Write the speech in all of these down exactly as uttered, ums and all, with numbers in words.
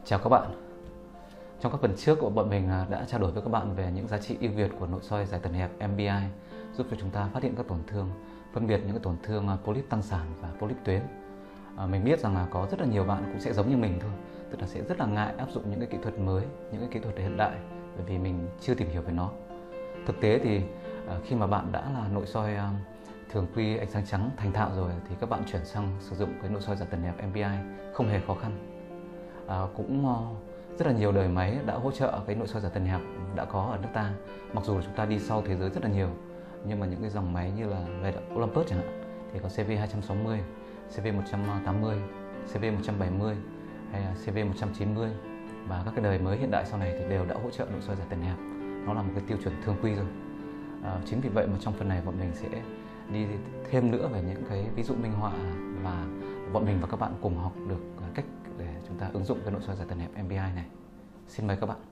Chào các bạn. Trong các phần trước, bọn mình đã trao đổi với các bạn về những giá trị ưu việt của nội soi giải tần hẹp em bê i, giúp cho chúng ta phát hiện các tổn thương, phân biệt những cái tổn thương polyp tăng sản và polyp tuyến. À, mình biết rằng là có rất là nhiều bạn cũng sẽ giống như mình thôi, tức là sẽ rất là ngại áp dụng những cái kỹ thuật mới, những cái kỹ thuật hiện đại, bởi vì mình chưa tìm hiểu về nó. Thực tế thì khi mà bạn đã là nội soi thường quy ánh sáng trắng thành thạo rồi thì các bạn chuyển sang sử dụng cái nội soi giải tần hẹp em bê i không hề khó khăn. À, cũng rất là nhiều đời máy đã hỗ trợ cái nội soi giải tần hẹp đã có ở nước ta. Mặc dù là chúng ta đi sau thế giới rất là nhiều, nhưng mà những cái dòng máy như là về Olympus chẳng hạn thì có xê vê hai trăm sáu mươi, xê vê một trăm tám mươi, xê vê một trăm bảy mươi hay là xê vê một trăm chín mươi, và các cái đời mới hiện đại sau này thì đều đã hỗ trợ nội soi giải tần hẹp. Nó là một cái tiêu chuẩn thường quy rồi. À, chính vì vậy mà trong phần này bọn mình sẽ đi thêm nữa về những cái ví dụ minh họa, và bọn mình và các bạn cùng học được cách để chúng ta ứng dụng cái nội soi giải tần hẹp em bê i này. Xin mời các bạn.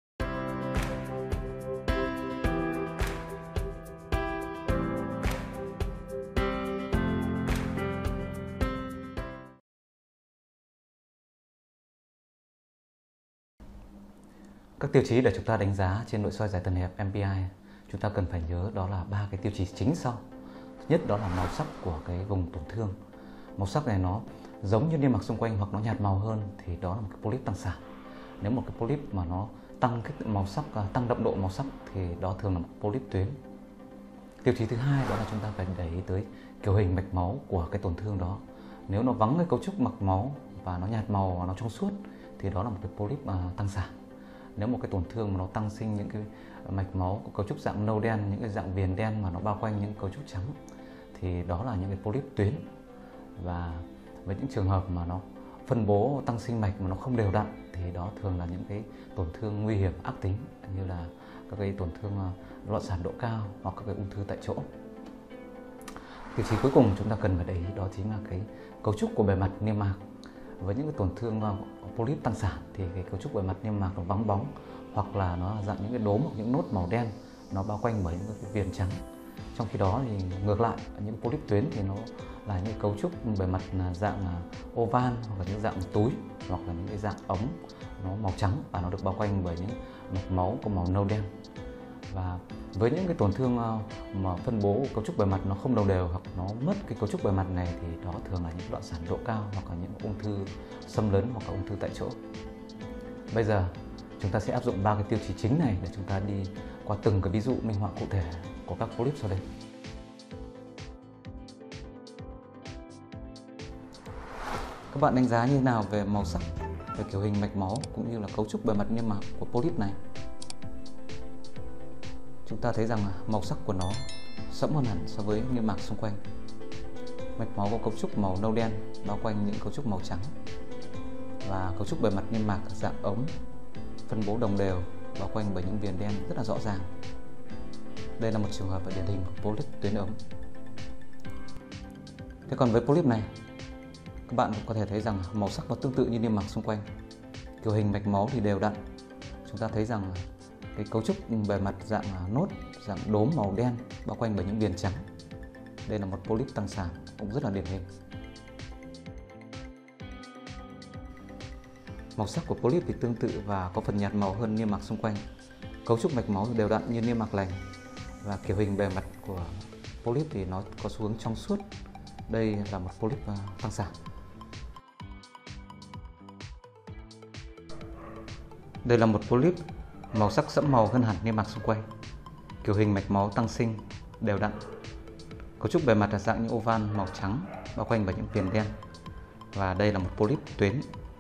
Các tiêu chí để chúng ta đánh giá trên nội soi giải tần hẹp em bê i, chúng ta cần phải nhớ đó là ba cái tiêu chí chính sau. Thứ nhất đó là màu sắc của cái vùng tổn thương. Màu sắc này nó giống như niêm mạc xung quanh hoặc nó nhạt màu hơn thì đó là một cái polyp tăng sản. Nếu một cái polyp mà nó tăng cái màu sắc, tăng đậm độ màu sắc thì đó thường là một polyp tuyến. Tiêu chí thứ hai đó là chúng ta phải để ý tới kiểu hình mạch máu của cái tổn thương đó. Nếu nó vắng cái cấu trúc mạch máu và nó nhạt màu và nó trong suốt thì đó là một cái polyp uh, tăng sản. Nếu một cái tổn thương mà nó tăng sinh những cái mạch máu có cấu trúc dạng nâu đen, những cái dạng viền đen mà nó bao quanh những cấu trúc trắng thì đó là những cái polyp tuyến. Và với những trường hợp mà nó phân bố tăng sinh mạch mà nó không đều đặn thì đó thường là những cái tổn thương nguy hiểm ác tính, như là các cái tổn thương loạn sản độ cao hoặc các cái ung thư tại chỗ. Tiêu chí cuối cùng chúng ta cần phải để ý đó chính là cái cấu trúc của bề mặt niêm mạc. Với những cái tổn thương polyp tăng sản thì cái cấu trúc bề mặt niêm mạc nó vắng bóng, hoặc là nó dạng những cái đốm hoặc những nốt màu đen nó bao quanh bởi những cái viền trắng. Trong khi đó thì ngược lại, những polyp tuyến thì nó là những cấu trúc bề mặt dạng oval, hoặc là những dạng túi, hoặc là những cái dạng ống nó màu trắng và nó được bao quanh bởi những mạch máu có màu nâu đen. Và với những cái tổn thương mà phân bố cấu trúc bề mặt nó không đồng đều hoặc nó mất cái cấu trúc bề mặt này thì đó thường là những loạn sản độ cao hoặc là những ung thư xâm lấn hoặc là ung thư tại chỗ. Bây giờ chúng ta sẽ áp dụng ba cái tiêu chí chính này để chúng ta đi qua từng cái ví dụ minh họa cụ thể của các polyp sau đây. Các bạn đánh giá như thế nào về màu sắc, về kiểu hình mạch máu cũng như là cấu trúc bề mặt niêm mạc của polyp này? Chúng ta thấy rằng màu sắc của nó sẫm hơn hẳn so với niêm mạc xung quanh. Mạch máu có cấu trúc màu nâu đen bao quanh những cấu trúc màu trắng, và cấu trúc bề mặt niêm mạc dạng ống phân bố đồng đều bao quanh bởi những viền đen rất là rõ ràng. Đây là một trường hợp điển hình của polyp tuyến ống. Thế còn với polyp này, các bạn có thể thấy rằng màu sắc nó tương tự như niêm mạc xung quanh. Kiểu hình mạch máu thì đều đặn. Chúng ta thấy rằng cái cấu trúc bề mặt dạng nốt, dạng đốm màu đen bao quanh bởi những viền trắng. Đây là một polyp tăng sản cũng rất là điển hình. Màu sắc của polyp thì tương tự và có phần nhạt màu hơn niêm mạc xung quanh. Cấu trúc mạch máu đều đặn như niêm mạc lành, và kiểu hình bề mặt của polyp thì nó có xu hướng trong suốt. Đây là một polyp tăng sản. Đây là một polyp màu sắc sẫm màu hơn hẳn niêm mạc xung quanh. Kiểu hình mạch máu tăng sinh đều đặn. Cấu trúc bề mặt là dạng những oval màu trắng bao quanh bởi những viền đen. Và đây là một polyp tuyến.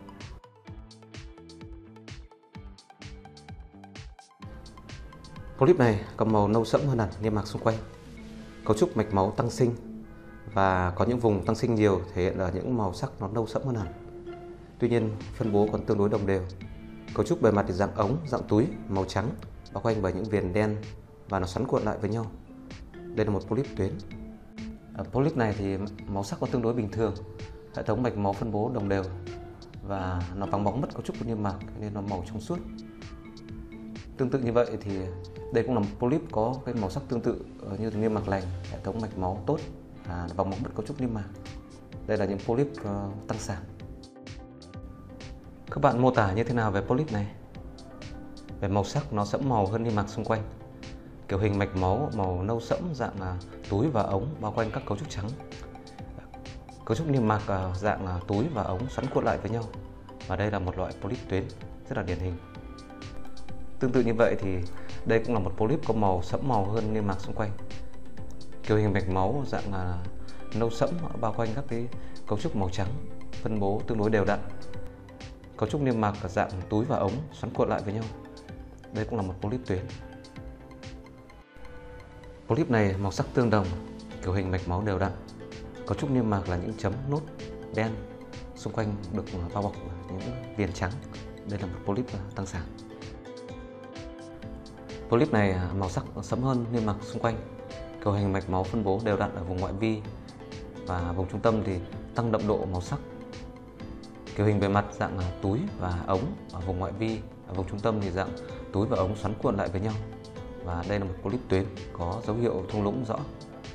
Polyp này có màu nâu sẫm hơn hẳn niêm mạc xung quanh. Cấu trúc mạch máu tăng sinh và có những vùng tăng sinh nhiều thể hiện ở những màu sắc nó nâu sẫm hơn hẳn. Tuy nhiên phân bố còn tương đối đồng đều. Cấu trúc bề mặt thì dạng ống, dạng túi màu trắng bao quanh bởi những viền đen và nó xoắn cuộn lại với nhau. Đây là một polyp tuyến. Ở polyp này thì màu sắc có tương đối bình thường, hệ thống mạch máu phân bố đồng đều và nó vắng bóng mất cấu trúc của niêm mạc nên nó màu trong suốt. Tương tự như vậy thì đây cũng là một polyp có cái màu sắc tương tự như niêm mạc lành, hệ thống mạch máu tốt và vắng bóng mất cấu trúc niêm mạc. Đây là những polyp uh, tăng sản. Các bạn mô tả như thế nào về polyp này? Về màu sắc, nó sẫm màu hơn niêm mạc xung quanh. Kiểu hình mạch máu màu nâu sẫm dạng là túi và ống bao quanh các cấu trúc trắng. Cấu trúc niêm mạc dạng là túi và ống xoắn cuộn lại với nhau. Và đây là một loại polyp tuyến rất là điển hình. Tương tự như vậy thì đây cũng là một polyp có màu sẫm màu hơn niêm mạc xung quanh. Kiểu hình mạch máu dạng là nâu sẫm bao quanh các cái cấu trúc màu trắng, phân bố tương đối đều đặn. Cấu trúc niêm mạc dạng túi và ống xoắn cuộn lại với nhau. Đây cũng là một polyp tuyến. Polyp này màu sắc tương đồng, kiểu hình mạch máu đều đặn. Cấu trúc niêm mạc là những chấm nốt đen, xung quanh được bao bọc những viền trắng. Đây là một polyp tăng sản. Polyp này màu sắc sẫm hơn niêm mạc xung quanh, kiểu hình mạch máu phân bố đều đặn ở vùng ngoại vi và vùng trung tâm thì tăng đậm độ màu sắc. Kiểu hình bề mặt dạng túi và ống ở vùng ngoại vi, ở vùng trung tâm thì dạng túi và ống xoắn cuộn lại với nhau. Và đây là một polyp tuyến có dấu hiệu thung lũng rõ.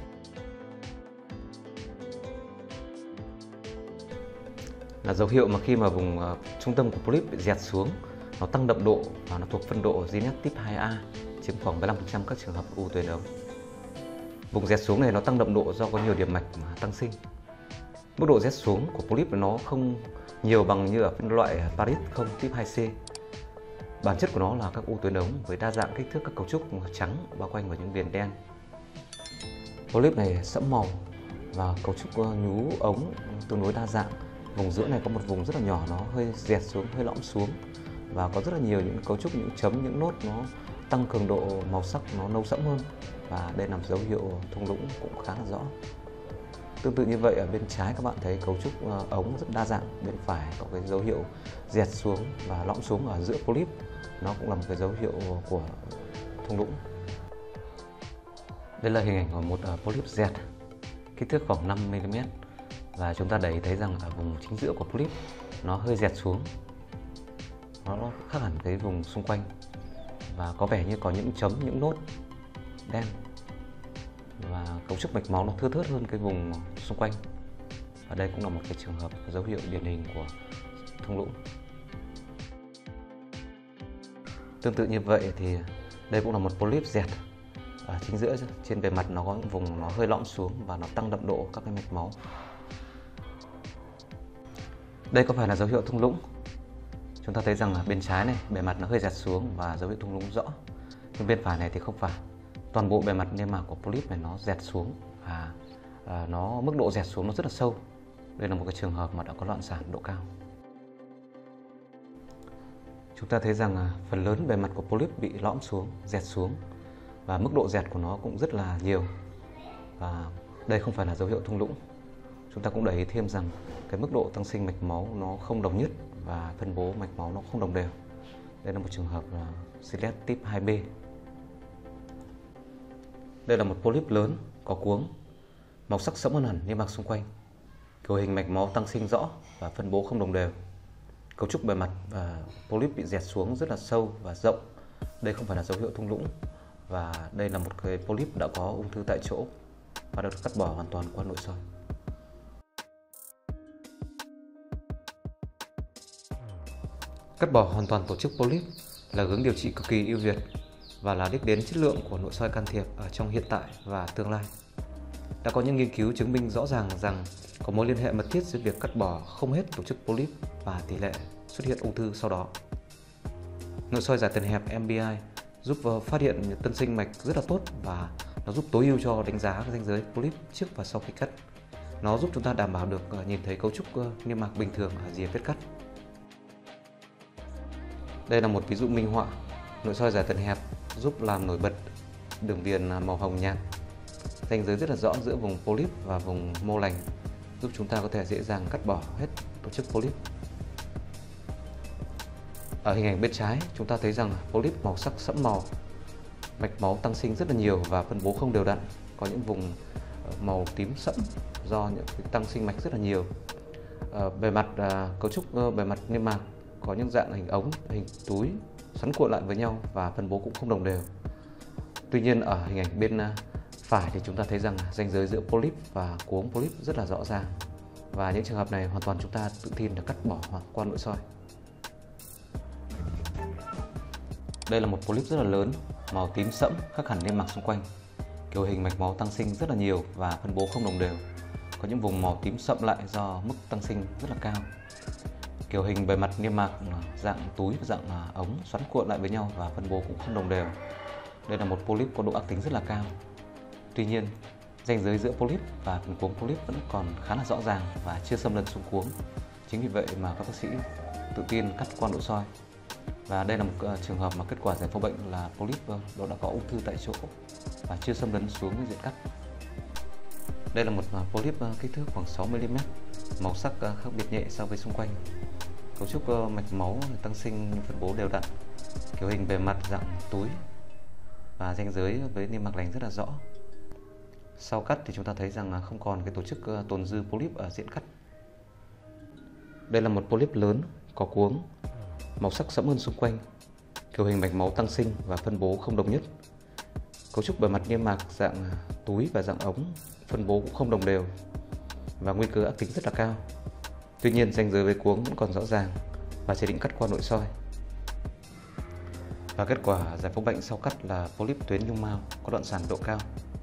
Là dấu hiệu mà khi mà vùng uh, trung tâm của polyp bị dẹt xuống, nó tăng đậm độ và nó thuộc phân độ Zinnet type hai A, chiếm khoảng bảy mươi lăm phần trăm các trường hợp u tuyến ống. Vùng dẹt xuống này nó tăng đậm độ do có nhiều điểm mạch tăng sinh. Mức độ dẹt xuống của polyp nó không nhiều bằng như ở phân loại Paris không type hai C. Bản chất của nó là các u tuyến ống với đa dạng kích thước các cấu trúc trắng bao quanh vào những viền đen. Polyp này sẫm màu và cấu trúc nhú ống tương đối đa dạng. Vùng giữa này có một vùng rất là nhỏ, nó hơi dẹt xuống, hơi lõm xuống và có rất là nhiều những cấu trúc, những chấm, những nốt nó tăng cường độ màu sắc, nó nâu sẫm hơn và đây là một dấu hiệu thung lũng cũng khá là rõ. Tương tự như vậy ở bên trái các bạn thấy cấu trúc ống rất đa dạng, bên phải có cái dấu hiệu dẹt xuống và lõm xuống ở giữa polyp, nó cũng là một cái dấu hiệu của thung lũng. Đây là hình ảnh của một polyp dẹt, kích thước khoảng năm mi li mét và chúng ta đẩy thấy rằng ở vùng chính giữa của polyp nó hơi dẹt xuống, nó khác hẳn cái vùng xung quanh và có vẻ như có những chấm, những nốt đen và cấu trúc mạch máu nó thưa thớt hơn cái vùng xung quanh. Và đây cũng là một cái trường hợp dấu hiệu điển hình của thung lũng. Tương tự như vậy thì đây cũng là một polyp dẹt ở chính giữa, trên bề mặt nó có những vùng nó hơi lõm xuống và nó tăng đậm độ các cái mạch máu. Đây có phải là dấu hiệu thung lũng? Chúng ta thấy rằng là bên trái này bề mặt nó hơi dẹt xuống và dấu hiệu thung lũng rõ. Nhưng bên phải này thì không phải. Toàn bộ bề mặt niêm mạc của polyp này nó dẹt xuống và à, nó mức độ dẹt xuống nó rất là sâu. Đây là một cái trường hợp mà đã có loạn sản độ cao. Chúng ta thấy rằng là phần lớn bề mặt của polyp bị lõm xuống, dẹt xuống và mức độ dẹt của nó cũng rất là nhiều. Và đây không phải là dấu hiệu thung lũng. Chúng ta cũng để ý thêm rằng cái mức độ tăng sinh mạch máu nó không đồng nhất và phân bố mạch máu nó không đồng đều. Đây là một trường hợp là Zinnet type hai B. Đây là một polyp lớn có cuống, màu sắc sẫm hơn hẳn niêm mạc xung quanh, kiểu hình mạch máu tăng sinh rõ và phân bố không đồng đều. Cấu trúc bề mặt và polyp bị dẹt xuống rất là sâu và rộng. Đây không phải là dấu hiệu thung lũng và đây là một cái polyp đã có ung thư tại chỗ và được cắt bỏ hoàn toàn qua nội soi. Cắt bỏ hoàn toàn tổ chức polyp là hướng điều trị cực kỳ ưu việt và là đích đến chất lượng của nội soi can thiệp ở trong hiện tại và tương lai. Đã có những nghiên cứu chứng minh rõ ràng rằng có mối liên hệ mật thiết giữa việc cắt bỏ không hết tổ chức polyp và tỷ lệ xuất hiện ung thư sau đó. Nội soi giải tần hẹp em bê i giúp phát hiện tân sinh mạch rất là tốt và nó giúp tối ưu cho đánh giá ranh giới polyp trước và sau khi cắt. Nó giúp chúng ta đảm bảo được nhìn thấy cấu trúc niêm mạc bình thường ở rìa vết cắt. Đây là một ví dụ minh họa. Nội soi giải tần hẹp giúp làm nổi bật đường viền màu hồng nhạt, ranh giới rất là rõ giữa vùng polyp và vùng mô lành, giúp chúng ta có thể dễ dàng cắt bỏ hết tổ chức polyp. Ở hình ảnh bên trái, chúng ta thấy rằng polyp màu sắc sẫm màu, mạch máu tăng sinh rất là nhiều và phân bố không đều đặn, có những vùng màu tím sẫm do những tăng sinh mạch rất là nhiều. Ở bề mặt cấu trúc bề mặt niêm mạc có những dạng hình ống, hình túi xoắn cuộn lại với nhau và phân bố cũng không đồng đều. Tuy nhiên ở hình ảnh bên phải thì chúng ta thấy rằng ranh giới giữa polyp và cuống polyp rất là rõ ràng và những trường hợp này hoàn toàn chúng ta tự tin là cắt bỏ qua nội soi. Đây là một polyp rất là lớn, màu tím sẫm, khác hẳn niêm mạc xung quanh. Kiểu hình mạch máu tăng sinh rất là nhiều và phân bố không đồng đều. Có những vùng màu tím sậm lại do mức tăng sinh rất là cao. Kiểu hình bề mặt niêm mạc dạng túi và dạng ống xoắn cuộn lại với nhau và phân bố cũng không đồng đều. Đây là một polyp có độ ác tính rất là cao. Tuy nhiên, ranh giới giữa polyp và phần cuống polyp vẫn còn khá là rõ ràng và chưa xâm lấn xuống cuống. Chính vì vậy mà các bác sĩ tự tin cắt qua nội soi. Và đây là một trường hợp mà kết quả giải phẫu bệnh là polyp đó đã có ung thư tại chỗ và chưa xâm lấn xuống diện cắt. Đây là một polyp kích thước khoảng sáu mi li mét, màu sắc khác biệt nhẹ so với xung quanh. Cấu trúc mạch máu tăng sinh phân bố đều đặn, kiểu hình bề mặt dạng túi và ranh giới với niêm mạc lành rất là rõ. Sau cắt thì chúng ta thấy rằng không còn cái tổ chức tồn dư polyp ở diện cắt. Đây là một polyp lớn, có cuống, màu sắc sẫm hơn xung quanh, kiểu hình mạch máu tăng sinh và phân bố không đồng nhất. Cấu trúc bề mặt niêm mạc dạng túi và dạng ống, phân bố cũng không đồng đều và nguy cơ ác tính rất là cao. Tuy nhiên, ranh giới với cuống vẫn còn rõ ràng và chỉ định cắt qua nội soi. Và kết quả giải phẫu bệnh sau cắt là polyp tuyến nhung mao có đoạn sàn độ cao.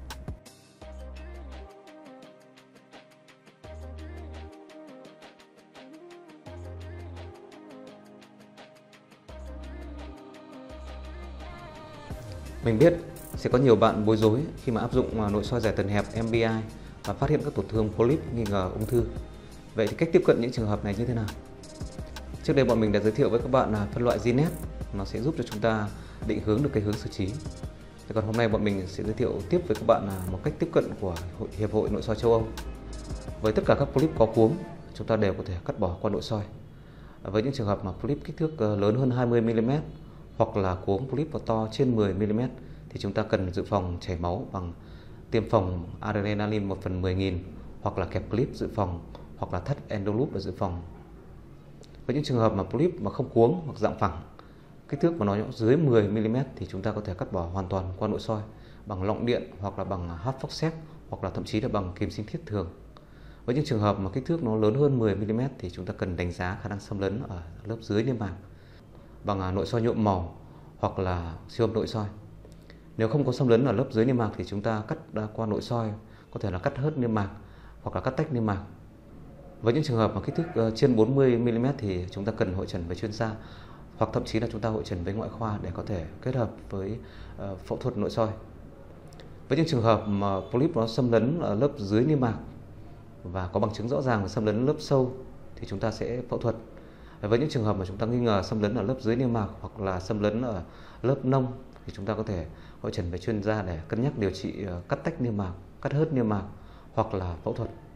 Mình biết sẽ có nhiều bạn bối rối khi mà áp dụng nội soi giải tần hẹp em bê i và phát hiện các tổn thương polyp nghi ngờ ung thư. Vậy thì cách tiếp cận những trường hợp này như thế nào? Trước đây bọn mình đã giới thiệu với các bạn là phân loại Genet, nó sẽ giúp cho chúng ta định hướng được cái hướng xử trí. Thế còn hôm nay bọn mình sẽ giới thiệu tiếp với các bạn là một cách tiếp cận của Hiệp hội Nội soi châu Âu. Với tất cả các polyp có cuống, chúng ta đều có thể cắt bỏ qua nội soi. Với những trường hợp mà polyp kích thước lớn hơn hai mươi mi li mét hoặc là cuống polyp to trên mười mi li mét thì chúng ta cần dự phòng chảy máu bằng tiêm phòng adrenaline một phần mười nghìn hoặc là kẹp clip dự phòng hoặc là thắt endoloop để dự phòng. Với những trường hợp mà polyp mà không cuống hoặc dạng phẳng, kích thước mà nó dưới mười mi li mét thì chúng ta có thể cắt bỏ hoàn toàn qua nội soi bằng lọng điện hoặc là bằng hard forceps hoặc là thậm chí là bằng kìm sinh thiết thường. Với những trường hợp mà kích thước nó lớn hơn mười mi li mét thì chúng ta cần đánh giá khả năng xâm lấn ở lớp dưới niêm mạc bằng nội soi nhuộm màu hoặc là siêu âm nội soi. Nếu không có xâm lấn ở lớp dưới niêm mạc thì chúng ta cắt qua nội soi, có thể là cắt hớt niêm mạc hoặc là cắt tách niêm mạc. Với những trường hợp mà kích thước trên bốn mươi mi li mét thì chúng ta cần hội chẩn với chuyên gia hoặc thậm chí là chúng ta hội chẩn với ngoại khoa để có thể kết hợp với phẫu thuật nội soi. Với những trường hợp mà polyp nó xâm lấn ở lớp dưới niêm mạc và có bằng chứng rõ ràng là xâm lấn lớp sâu thì chúng ta sẽ phẫu thuật. Với những trường hợp mà chúng ta nghi ngờ xâm lấn ở lớp dưới niêm mạc hoặc là xâm lấn ở lớp nông thì chúng ta có thể hội chẩn với chuyên gia để cân nhắc điều trị cắt tách niêm mạc, cắt hớt niêm mạc hoặc là phẫu thuật.